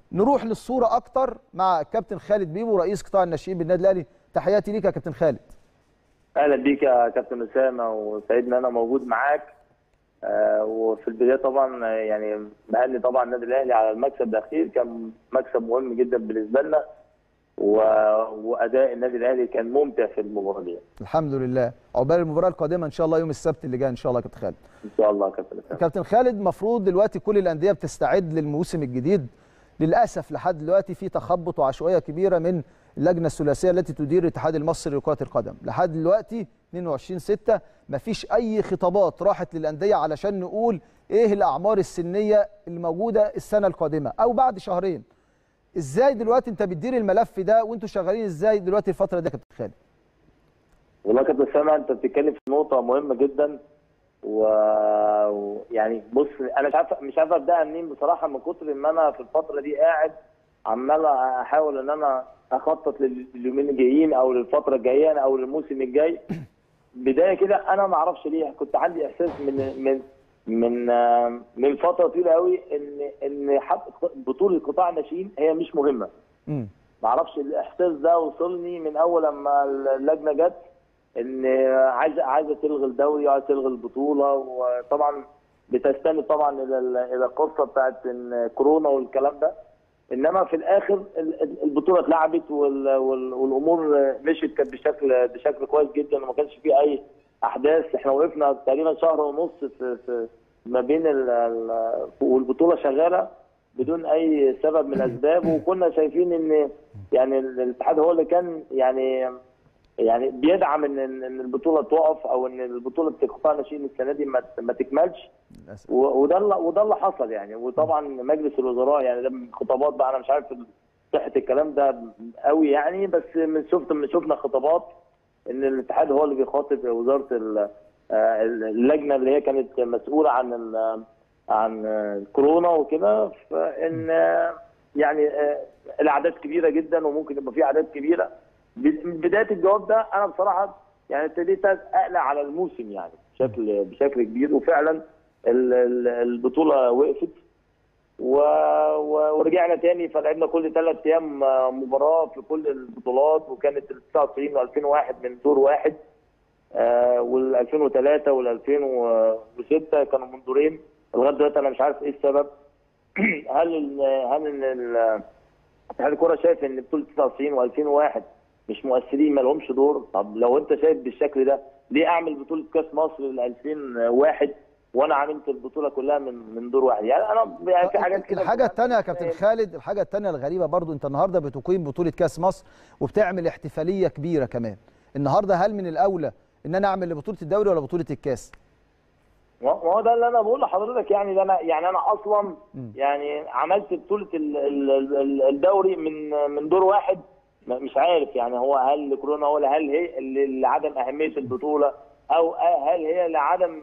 نروح للصوره اكتر مع الكابتن خالد بيبو رئيس قطاع الناشئين بالنادي الاهلي. تحياتي ليك يا كابتن خالد. اهلا بيك يا كابتن اسامه، وسعيد ان انا موجود معاك. وفي البدايه طبعا يعني بهني طبعا النادي الاهلي على المكسب الاخير، كان مكسب مهم جدا بالنسبه لنا، واداء النادي الاهلي كان ممتع في المباراه دي. الحمد لله. عقبال المباراه القادمه ان شاء الله يوم السبت اللي جاي ان شاء الله يا كابتن خالد. ان شاء الله يا كابتن اسامه. كابتن خالد، المفروض دلوقتي كل الانديه بتستعد للموسم الجديد. للاسف لحد دلوقتي في تخبط وعشوائيه كبيره من اللجنه الثلاثيه التي تدير الاتحاد المصري لكره القدم. لحد دلوقتي 22/6 مفيش اي خطابات راحت للانديه علشان نقول ايه الاعمار السنيه اللي موجوده السنه القادمه او بعد شهرين. ازاي دلوقتي انت بتدير الملف ده وانتوا شغالين ازاي دلوقتي الفتره دي يا كابتن خالد؟ والله يا كابتن اسامه انت بتتكلم في نقطه مهمه جدا، ويعني بص انا مش عارف ابداها منين بصراحه، من كتر ان انا في الفتره دي قاعد عمال احاول ان انا اخطط لليومين الجايين او للفتره الجايه او للموسم الجاي. بدايه كده انا ما اعرفش ليه كنت عندي احساس من فتره طويله قوي ان بطوله قطاع الناشئين هي مش مهمه. ما اعرفش الاحساس ده وصلني من اول لما اللجنه جت ان عايزه تلغي الدوري وعايزه تلغي البطوله، وطبعا بتستند طبعا الى القصه بتاعت كورونا والكلام ده. انما في الاخر البطوله اتلعبت والامور مشيت كانت بشكل كويس جدا، وما كانش فيه اي احداث. احنا وقفنا تقريبا شهر ونص في ما بين والبطوله شغاله بدون اي سبب من الاسباب، وكنا شايفين ان يعني الاتحاد هو اللي كان يعني بيدعم ان البطوله تقف او ان البطوله قطاع الناشئين السنه دي ما تكملش. وده اللي حصل يعني. وطبعا مجلس الوزراء يعني ده خطابات بقى، انا مش عارف صحه الكلام ده قوي يعني، بس شفنا خطابات ان الاتحاد هو اللي بيخاطب وزاره اللجنه اللي هي كانت مسؤوله عن كورونا وكده، فان يعني الاعداد كبيره جدا وممكن يبقى في اعداد كبيره. بدايه الجواب ده انا بصراحه يعني ابتديت اقلق على الموسم يعني بشكل كبير، وفعلا البطوله وقفت ورجعنا تاني، فلعبنا كل 3 ايام مباراه في كل البطولات، وكانت ال 99 و2001 من دور واحد، وال 2003 وال 2006 كانوا من دورين. لغايه دلوقتي انا مش عارف ايه السبب. هل اتحاد الكوره شايف ان بطوله 99 و2001 مش مؤثرين ما لهمش دور؟ طب لو انت شايف بالشكل ده ليه اعمل بطوله كاس مصر ل 2001 وانا عملت البطوله كلها من دور واحد؟ يعني انا يعني في حاجات كده. الحاجه الثانيه يا كابتن خالد، الحاجه الثانيه الغريبه برضو، انت النهارده بتقيم بطوله كاس مصر وبتعمل احتفاليه كبيره كمان النهارده. هل من الاولى ان انا اعمل لبطوله الدوري ولا بطوله الكاس؟ ما هو ده اللي انا بقول لحضرتك يعني. ده انا اصلا يعني عملت بطوله الدوري من دور واحد. مش عارف يعني هو هل كورونا ولا هل هي لعدم اهميه البطوله، او هل هي لعدم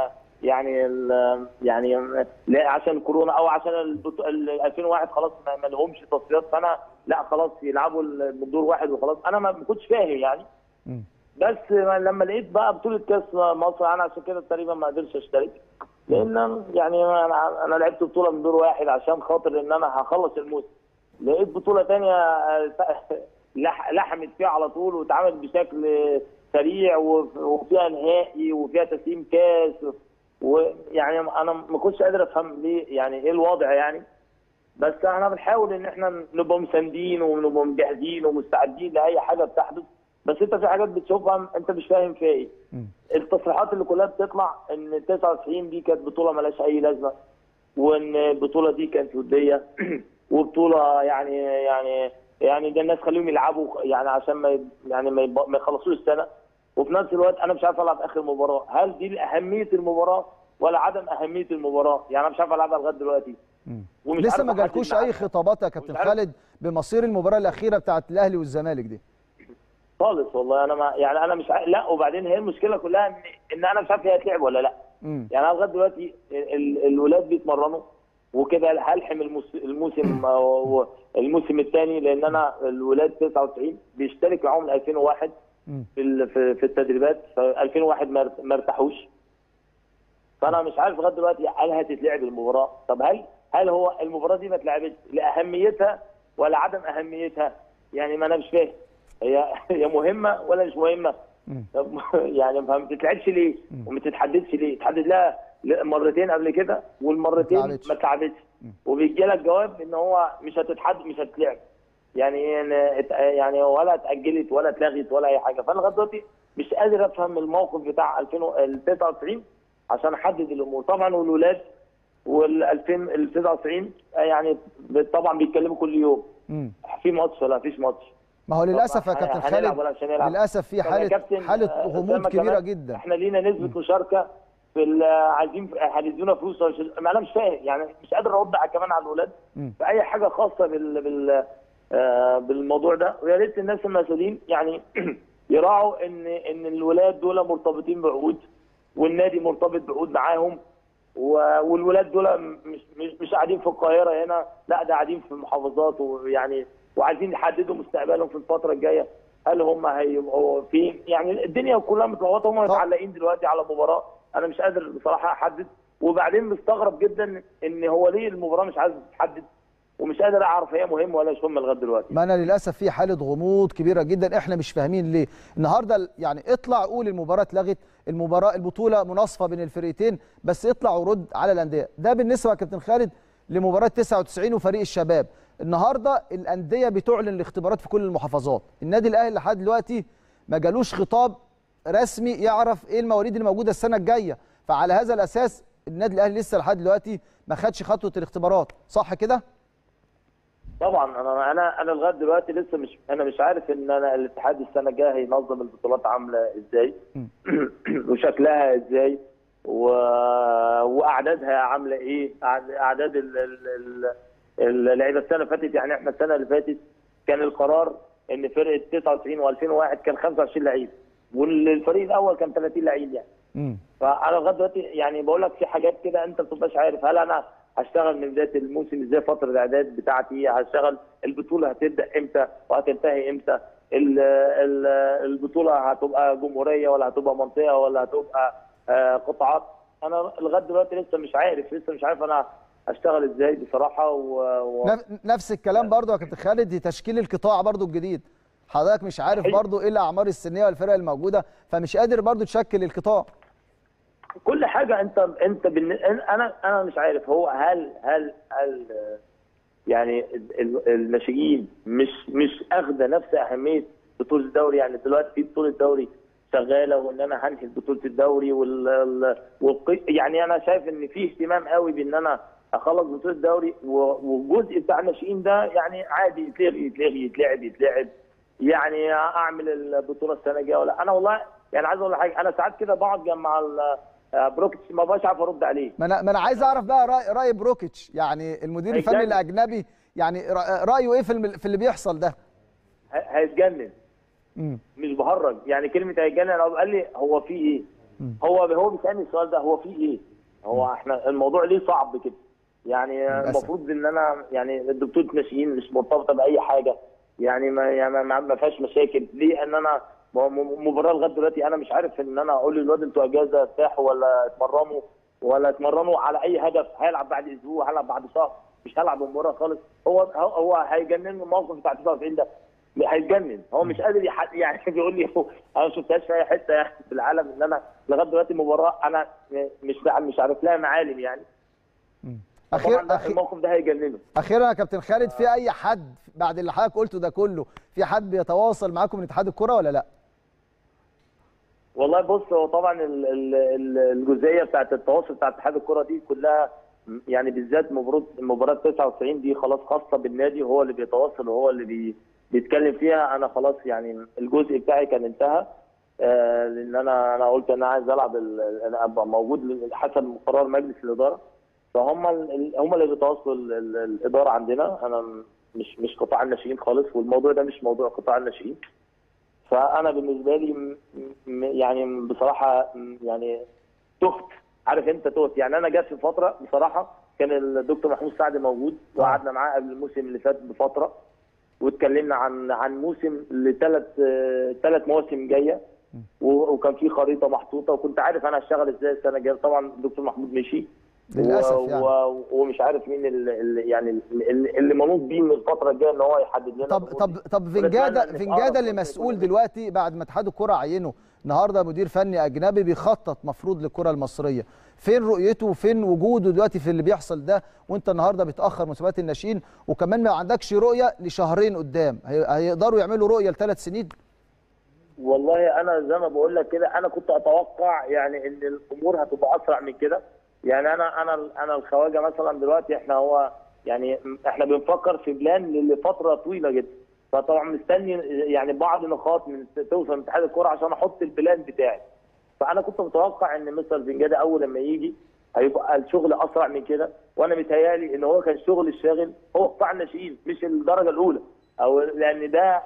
يعني عشان كورونا، او عشان 2001 خلاص ما لهمش تصفيات، فانا لا خلاص يلعبوا من دور واحد وخلاص. انا ما كنتش فاهم يعني. بس لما لقيت بقى بطوله كاس مصر انا عشان كده تقريبا ما قدرتش اشترك، لان يعني انا لعبت بطوله من دور واحد عشان خاطر ان انا هخلص الموسم. لقيت بطوله ثانيه لحمت فيها على طول واتعملت بشكل سريع وفيها نهائي وفيها تسليم كاس، ويعني انا ما كنتش قادر افهم ليه يعني ايه الوضع يعني. بس احنا بنحاول ان احنا نبقى مساندين ونبقى مجهزين ومستعدين لاي حاجه بتحدث، بس انت في حاجات بتشوفها انت مش فاهم فيها ايه. التصريحات اللي كلها بتطلع ان 99 دي كانت بطوله مالهاش اي لازمه، وان البطوله دي كانت وديه وبطوله يعني ده الناس خليهم يلعبوا يعني عشان ما يخلصوش السنه، وفي نفس الوقت انا مش عارف العب اخر مباراه. هل دي اهميه المباراه ولا عدم اهميه المباراه؟ يعني انا مش عارف العبها لغايه دلوقتي. لسه ما جالكوش اي خطابات يا كابتن خالد بمصير المباراه الاخيره بتاعت الاهلي والزمالك دي؟ خالص والله. انا ما يعني انا مش لا. وبعدين هي المشكله كلها ان انا مش عارف هي هتلعب ولا لا. يعني انا لغايه دلوقتي الولاد بيتمرنوا وكده، هلحم الموسم الثاني، لان انا الولاد 99 بيشترك معاهم من 2001 في التدريبات، ف 2001 ما ارتاحوش. فانا مش عارف لغايه دلوقتي هل هتتلعب المباراه. طب هل هو المباراه دي ما اتلعبتش لاهميتها ولا عدم اهميتها؟ يعني ما انا مش فاهم، هي مهمه ولا مش مهمه؟ يعني ما بتتلعبش ليه وما تتحددش ليه؟ اتحدد لها مرتين قبل كده والمرتين ما اتلعبتش، وبيجي لك جواب ان هو مش هتتحدد مش هتتلعب. يعني ولا اتاجلت ولا اتلغت ولا اي حاجه. فانا لغايه دلوقتي مش قادر افهم الموقف بتاع 2099 عشان احدد الامور. طبعا والولاد وال 99 يعني طبعا بيتكلموا كل يوم في ماتش ولا فيش ماتش. ما هو للاسف يا كابتن خالد للاسف في حاله غموض كبيره جدا. احنا لينا نسبه مشاركه في عايزين هيدونا فلوس. انا مش فاهم يعني، مش قادر ارد كمان على الولاد في اي حاجه خاصه بالموضوع ده. ويا ريت الناس المسؤولين يعني يراعوا ان الولاد دول مرتبطين بعقود والنادي مرتبط بعقود معاهم، والولاد دول مش قاعدين في القاهره هنا، لا ده قاعدين في المحافظات، ويعني وعايزين يحددوا مستقبلهم في الفتره الجايه. هل هم هيبقوا في يعني الدنيا كلها متلخبطه، هم متعلقين دلوقتي على مباراه انا مش قادر بصراحه احدد. وبعدين مستغرب جدا ان هو ليه المباراه مش عايز تتحدد ومش قادر اعرف هي مهمه ولا مش مهمه لغايه دلوقتي. ما انا للاسف في حاله غموض كبيره جدا، احنا مش فاهمين ليه. النهارده يعني اطلع قول المباراه اتلغت، البطوله مناصفه بين الفريقين، بس اطلع ورد على الانديه. ده بالنسبه يا كابتن خالد لمباراه 99 وفريق الشباب. النهارده الانديه بتعلن الاختبارات في كل المحافظات. النادي الاهلي لحد دلوقتي ما جالوش خطاب رسمي يعرف ايه المواريد اللي موجوده السنه الجايه، فعلى هذا الاساس النادي الاهلي لسه لحد دلوقتي ما خدش خطوه الاختبارات، صح كده؟ طبعا انا لغايه دلوقتي لسه مش عارف ان الاتحاد السنه الجايه هينظم البطولات عامله ازاي وشكلها ازاي واعدادها عامله ايه، اعداد اللعيبه السنه اللي فاتت. يعني احنا السنه اللي فاتت كان القرار ان فرقه 99 و2001 كان 25 لعيب والفريق الاول كان 30 لعيب يعني. فانا لغايه دلوقتي يعني بقول لك في حاجات كده انت ما بتبقاش عارف هل انا هشتغل من بدايه الموسم ازاي، فتره الاعداد بتاعتي هشتغل، البطوله هتبدا امتى وهتنتهي امتى، البطوله هتبقى جمهوريه ولا هتبقى منطقه ولا هتبقى قطاعات. انا لغايه دلوقتي لسه مش عارف انا هشتغل ازاي بصراحه. نفس الكلام برضو يا كابتن خالد، تشكيل القطاع برضو الجديد، حضرتك مش عارف برضو ايه الاعمار السنيه والفرق الموجوده، فمش قادر برضو تشكل القطاع. كل حاجه انت انا مش عارف هو هل يعني الناشئين مش اخذه نفس اهميه بطوله الدوري. يعني دلوقتي في بطوله دوري شغاله وان انا هنهي بطوله الدوري يعني انا شايف ان في اهتمام قوي بان انا اخلص بطوله الدوري، والجزء بتاع الناشئين ده يعني عادي يتلعب يعني اعمل البطوله السنه الجايه ولا انا والله يعني عايز اقول حاجه. انا ساعات كده بقعد مع بروكيتش ما بقاش عارف ارد عليه. ما انا عايز اعرف بقى راي بروكيتش، يعني المدير الفني الاجنبي، يعني رايه ايه في اللي بيحصل ده؟ هيتجنن. مش بهرج يعني كلمه هيتجنن. انا قال لي هو في ايه؟ هو بيسالني السؤال ده، هو في ايه؟ هو احنا الموضوع ليه صعب كده؟ يعني المفروض ان انا يعني الدكتور ناشئين مش مرتبطه باي حاجه، يعني ما فيهاش مشاكل. ليه ان انا مباراه لغايه دلوقتي انا مش عارف ان انا اقول للواد انتوا اجازه ارتاحوا ولا اتمرنوا على اي هدف، هيلعب بعد اسبوع هيلعب بعد شهر، مش هيلعب المباراه خالص. هو هيجنن الموقف بتاع 99 ده، هيتجنن. هو مش قادر يعني بيقول لي انا ما شفتهاش في اي حته يعني في العالم ان انا لغايه دلوقتي مباراه انا مش عارف لها معالم يعني. الموقف ده هيجننه. اخيرا يا كابتن خالد، في اي حد بعد اللي حضرتك قلته ده كله، في حد بيتواصل معاكم من اتحاد الكره ولا لا؟ والله بص، هو طبعا الجزئيه بتاعت التواصل بتاعت اتحاد الكره دي كلها يعني بالذات مباراه 99 دي خلاص خاصه بالنادي، وهو اللي بيتواصل وهو اللي بيتكلم فيها. انا خلاص يعني الجزء بتاعي كان انتهى، لان انا قلت انا عايز العب، انا ابقى موجود حسب قرار مجلس الاداره. فهم اللي بيتواصلوا الاداره عندنا. انا مش قطاع الناشئين خالص، والموضوع ده مش موضوع قطاع الناشئين. فانا بالنسبه لي يعني بصراحه يعني تهت، عارف انت تهت. يعني انا جت في فتره بصراحه كان الدكتور محمود سعد موجود، وقعدنا معاه قبل الموسم اللي فات بفتره، واتكلمنا عن موسم ثلاث مواسم جايه، وكان في خريطه محطوطه، وكنت عارف انا هشتغل ازاي السنه الجايه. طبعا الدكتور محمود مشي، للاسف يعني. ومش عارف مين اللي منوط بيه من الفتره الجايه ان هو يحدد لنا. طب فنجاده اللي مسؤول دلوقتي بعد ما اتحاد الكره عينه النهارده مدير فني اجنبي بيخطط مفروض للكره المصريه، فين رؤيته وفين وجوده دلوقتي في اللي بيحصل ده؟ وانت النهارده بتاخر مسابقات الناشئين وكمان ما عندكش رؤيه لشهرين قدام، هيقدروا يعملوا رؤيه ل3 سنين؟ والله انا زي ما بقول لك كده، انا كنت اتوقع يعني ان الامور هتبقى اسرع من كده. يعني انا الخواجه مثلا دلوقتي احنا بنفكر في بلان لفتره طويله جدا، فطبعا مستني يعني بعض نقاط من توصل اتحاد الكوره عشان احط البلان بتاعي. فانا كنت متوقع ان مستر فنجاده اول لما يجي هيبقى الشغل اسرع من كده، وانا متهيالي ان هو كان الشغل الشاغل هو قطاع الناشئين مش الدرجه الاولى، او لان ده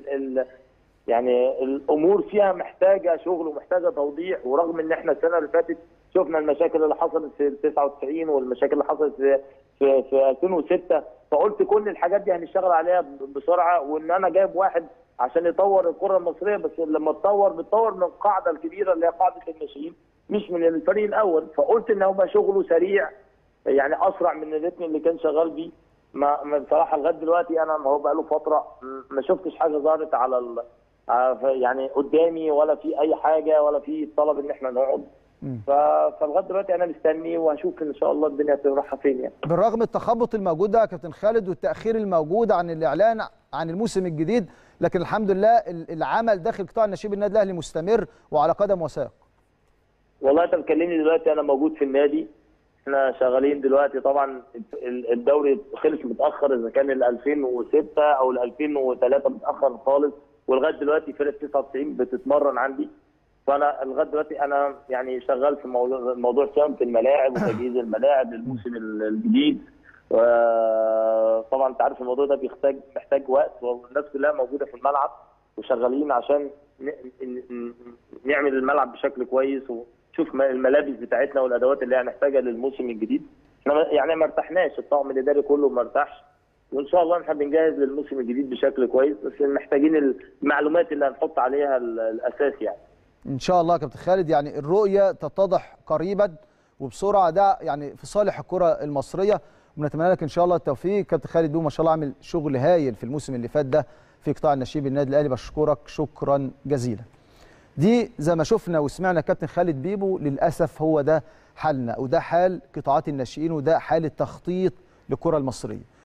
يعني الامور فيها محتاجه شغل ومحتاجه توضيح. ورغم ان احنا السنه اللي فاتت شفنا المشاكل اللي حصلت في 99 والمشاكل اللي حصلت في 2006، فقلت كل الحاجات دي هنشتغل عليها بسرعه، وان انا جايب واحد عشان يطور الكره المصريه، بس لما بتطور من القاعده الكبيره اللي هي قاعده الناشئين مش من الفريق الاول. فقلت ان هو شغله سريع يعني اسرع من الريتم اللي كان شغال بيه. ما بصراحه لغايه دلوقتي انا هو بقى له فتره ما شفتش حاجه ظهرت على يعني قدامي، ولا في اي حاجه، ولا في طلب ان احنا نقعد. فلغايه دلوقتي انا مستني وهشوف ان شاء الله الدنيا هتروح فين يعني. بالرغم التخبط الموجود ده يا كابتن خالد والتاخير الموجود عن الاعلان عن الموسم الجديد، لكن الحمد لله العمل داخل قطاع الناشئين بالنادي الاهلي مستمر وعلى قدم وساق. والله انت بتكلمني دلوقتي انا موجود في النادي، احنا شغالين دلوقتي. طبعا الدوري خلص متاخر، اذا كان ال 2006 او ال 2003 متاخر خالص، ولغايه دلوقتي فرقه 99 بتتمرن عندي. فانا لغايه دلوقتي انا يعني شغال في موضوع صيانه الملاعب وتجهيز الملاعب للموسم الجديد. طبعا انت عارف الموضوع ده محتاج وقت، والناس كلها موجوده في الملعب وشغالين عشان نعمل الملعب بشكل كويس، ونشوف الملابس بتاعتنا والادوات اللي هنحتاجها للموسم الجديد. احنا يعني ما ارتحناش، الطاقم الاداري كله ما ارتاحش، وان شاء الله احنا بنجهز للموسم الجديد بشكل كويس، بس محتاجين المعلومات اللي هنحط عليها الاساس يعني. ان شاء الله يا كابتن خالد، يعني الرؤيه تتضح قريبا وبسرعه، ده يعني في صالح الكره المصريه، ونتمنى لك ان شاء الله التوفيق. كابتن خالد بيبو ما شاء الله عامل شغل هايل في الموسم اللي فات ده في قطاع الناشئين بالنادي الاهلي، بشكرك شكرا جزيلا. دي زي ما شفنا وسمعنا كابتن خالد بيبو، للاسف هو ده حالنا وده حال قطاعات الناشئين وده حال التخطيط للكره المصريه.